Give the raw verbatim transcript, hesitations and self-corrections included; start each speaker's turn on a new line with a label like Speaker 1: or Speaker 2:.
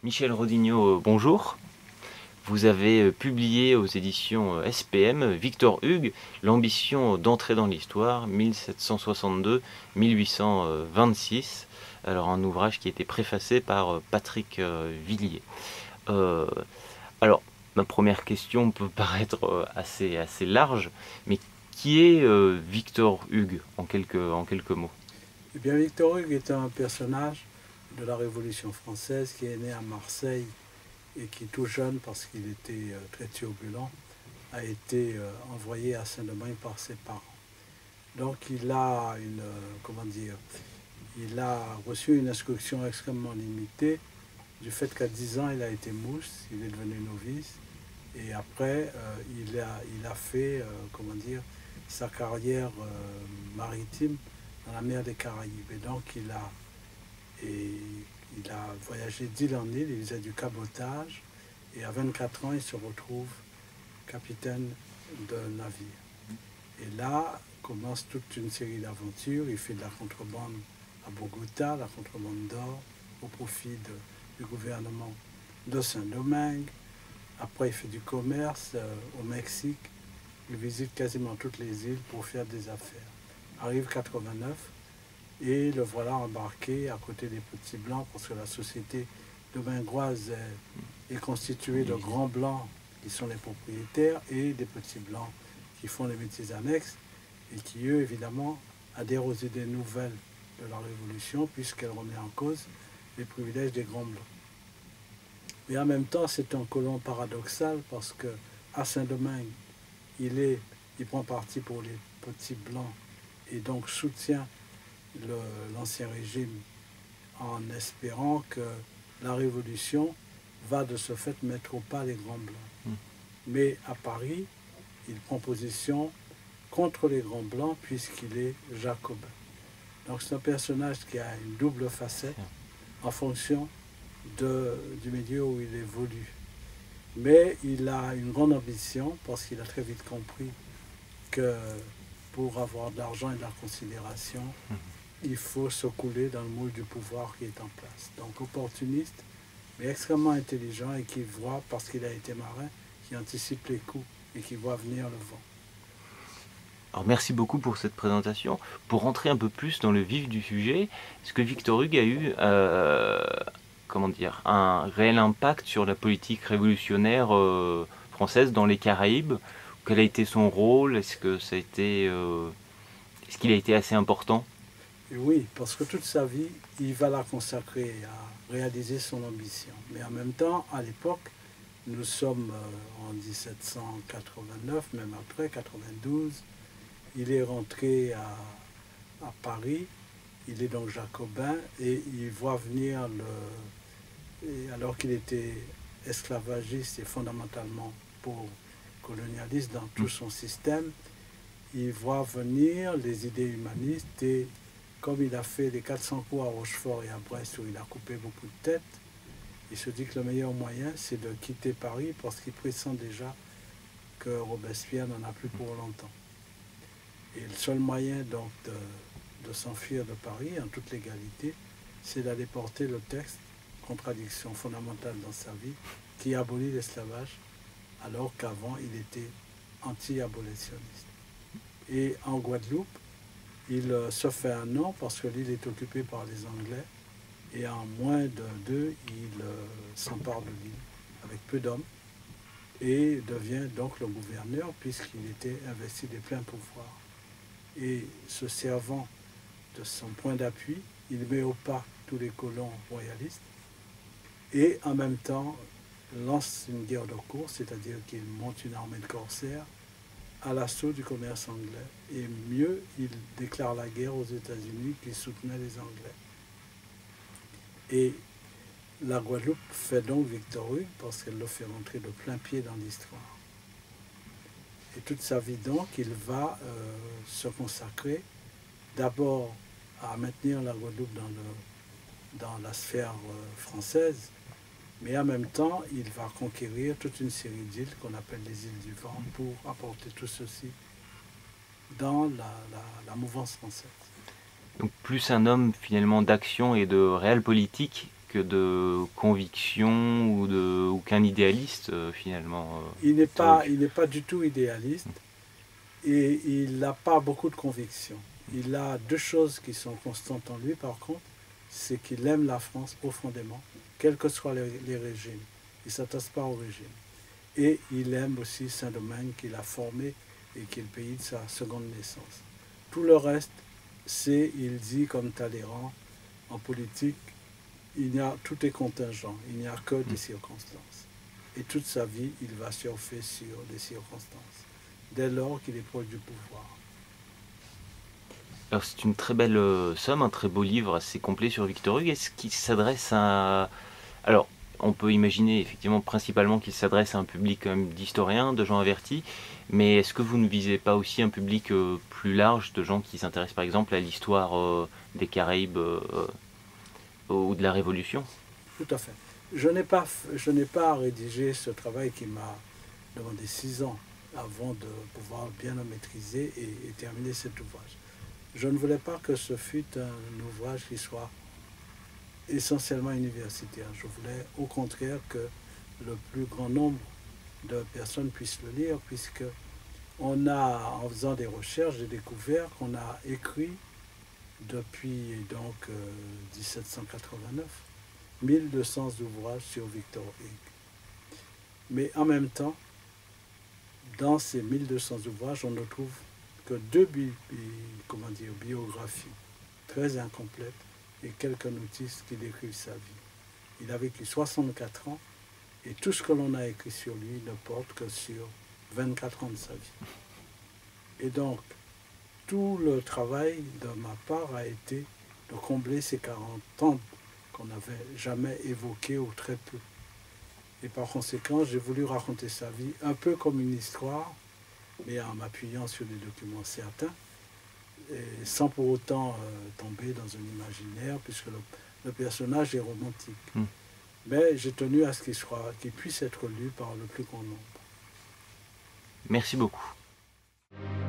Speaker 1: Michel Rodinho, bonjour. Vous avez publié aux éditions S P M Victor Hugues, l'ambition d'entrer dans l'histoire, mille sept cent soixante-deux à mille huit cent vingt-six. Alors un ouvrage qui a été préfacé par Patrick Villiers. Euh, alors, ma première question peut paraître assez, assez large, mais qui est euh, Victor Hugues en quelques, en quelques mots?
Speaker 2: Eh bien, Victor Hugues est un personnage de la Révolution française qui est né à Marseille et qui, tout jeune, parce qu'il était euh, très turbulent, a été euh, envoyé à Saint-Domingue par ses parents. Donc, il a une, euh, comment dire, il a reçu une instruction extrêmement limitée du fait qu'à dix ans, il a été mousse, il est devenu novice, et après, euh, il, a, il a fait, euh, comment dire, sa carrière euh, maritime dans la mer des Caraïbes. Et donc, il a, et, il a voyagé d'île en île, il faisait du cabotage, et à vingt-quatre ans, il se retrouve capitaine d'un navire. Et là commence toute une série d'aventures. Il fait de la contrebande à Bogota, la contrebande d'or, au profit de, du gouvernement de Saint-Domingue. Après, il fait du commerce euh, au Mexique. Il visite quasiment toutes les îles pour faire des affaires. Arrive quatre-vingt-neuf et le voilà embarqué à côté des petits blancs parce que la société domingoise est, est constituée de grands blancs qui sont les propriétaires et des petits blancs qui font les métiers annexes et qui, eux, évidemment, adhèrent aux idées nouvelles de la Révolution puisqu'elle remet en cause les privilèges des grands blancs. Mais en même temps, c'est un colon paradoxal parce qu'à Saint-Domingue, il, est, il prend parti pour les petits blancs et donc soutient l'ancien régime en espérant que la Révolution va de ce fait mettre au pas les grands blancs. Mmh. Mais à Paris, il prend position contre les grands blancs puisqu'il est jacobin. Donc c'est un personnage qui a une double facette en fonction de, du milieu où il évolue. Mais il a une grande ambition parce qu'il a très vite compris que pour avoir de l'argent et de la considération, mmh. il faut se couler dans le moule du pouvoir qui est en place. Donc opportuniste, mais extrêmement intelligent et qui voit, parce qu'il a été marin, qui anticipe les coups et qui voit venir le vent.
Speaker 1: Alors merci beaucoup pour cette présentation. Pour rentrer un peu plus dans le vif du sujet, est-ce que Victor Hugues a eu euh, comment dire, un réel impact sur la politique révolutionnaire euh, française dans les Caraïbes? Quel a été son rôle? Est-ce que ça a été, euh, est-ce qu'il a été assez important?
Speaker 2: Et oui, parce que toute sa vie, il va la consacrer à réaliser son ambition. Mais en même temps, à l'époque, nous sommes en dix-sept cent quatre-vingt-neuf, même après, quatre-vingt-douze, il est rentré à, à Paris, il est donc jacobin et il voit venir, le, et alors qu'il était esclavagiste et fondamentalement pour colonialiste dans tout son système, il voit venir les idées humanistes et comme il a fait les quatre cents coups à Rochefort et à Brest où il a coupé beaucoup de têtes, il se dit que le meilleur moyen c'est de quitter Paris parce qu'il pressent déjà que Robespierre n'en a plus pour longtemps. Et le seul moyen donc de, de s'enfuir de Paris en toute légalité, c'est d'aller porter le texte, contradiction fondamentale dans sa vie, qui abolit l'esclavage, alors qu'avant il était anti-abolitionniste. Et en Guadeloupe, il se fait un nom parce que l'île est occupée par les Anglais, et en moins de deux, il s'empare de l'île avec peu d'hommes, et devient donc le gouverneur puisqu'il était investi des pleins pouvoirs. Et se servant de son point d'appui, il met au pas tous les colons royalistes et en même temps lance une guerre de course, c'est-à-dire qu'il monte une armée de corsaires à l'assaut du commerce anglais. Et mieux, il déclare la guerre aux États-Unis qui soutenaient les Anglais. Et la Guadeloupe fait donc Victor Hugues parce qu'elle le fait rentrer de plein pied dans l'histoire. Et toute sa vie donc, il va euh, se consacrer d'abord à maintenir la Guadeloupe dans, le, dans la sphère euh, française, mais en même temps, il va conquérir toute une série d'îles qu'on appelle les îles du vent pour apporter tout ceci dans la, la, la mouvance française.
Speaker 1: Donc plus un homme finalement d'action et de réelle politique de conviction ou, de, ou qu'un idéaliste euh, finalement. Euh,
Speaker 2: il n'est pas, il n'est pas du tout idéaliste et il n'a pas beaucoup de conviction. Il a deux choses qui sont constantes en lui par contre, c'est qu'il aime la France profondément, quels que soient les, les régimes. Il ne s'attache pas au régime. Et il aime aussi Saint-Domingue qu'il a formé et qui est le pays de sa seconde naissance. Tout le reste, c'est, il dit comme Talleyrand, en politique, il y a, tout est contingent, il n'y a que des circonstances. Et toute sa vie, il va surfer sur des circonstances, dès lors qu'il est proche du pouvoir.
Speaker 1: Alors c'est une très belle euh, somme, un très beau livre assez complet sur Victor Hugues. Est-ce qu'il s'adresse à... Alors, on peut imaginer effectivement principalement qu'il s'adresse à un public quand même d'historiens, de gens avertis, mais est-ce que vous ne visez pas aussi un public euh, plus large de gens qui s'intéressent par exemple à l'histoire euh, des Caraïbes euh, ou de la Révolution?
Speaker 2: Tout à fait. Je n'ai pas, je n'ai pas rédigé ce travail qui m'a demandé six ans avant de pouvoir bien le maîtriser et, et terminer cet ouvrage. Je ne voulais pas que ce fût un ouvrage qui soit essentiellement universitaire. Je voulais au contraire que le plus grand nombre de personnes puissent le lire, puisque on a, en faisant des recherches, j'ai découvert qu'on a écrit depuis donc euh, mille sept cent quatre-vingt-neuf mille deux cents ouvrages sur Victor Hugues. Mais en même temps, dans ces mille deux cents ouvrages, on ne trouve que deux bi bi comment dire, biographies très incomplètes et quelques notices qui décrivent sa vie. Il a vécu soixante-quatre ans et tout ce que l'on a écrit sur lui ne porte que sur vingt-quatre ans de sa vie. Et donc, tout le travail de ma part a été de combler ces quarante ans qu'on n'avait jamais évoqués ou très peu. Et par conséquent, j'ai voulu raconter sa vie un peu comme une histoire, mais en m'appuyant sur des documents certains, et sans pour autant euh, tomber dans un imaginaire, puisque le, le personnage est romantique. Mm. Mais j'ai tenu à ce qu'il soit, qu'il puisse être lu par le plus grand nombre.
Speaker 1: Merci beaucoup.